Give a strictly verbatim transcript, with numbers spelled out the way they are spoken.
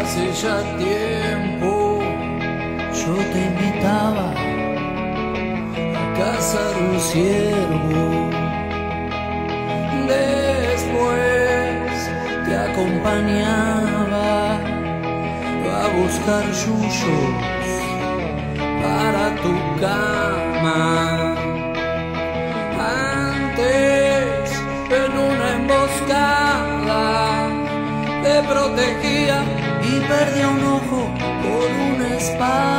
hace ya tiempo yo te invitaba a cazar un ciervo. Después te acompañaba a buscar yuyos para tu cama. Antes, en una emboscada, te protegía y perdía un ojo por una espada.